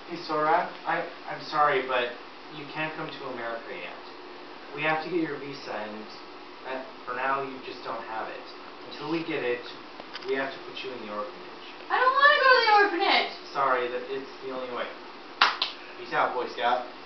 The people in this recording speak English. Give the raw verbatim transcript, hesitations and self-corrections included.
Hey Sohrab, I, I'm sorry, but you can't come to America yet. We have to get your visa, and uh, for now you just don't have it. Until we get it, we have to put you in the orphanage. I don't want to go to the orphanage! Sorry, that it's the only way. Peace out, Boy Scout.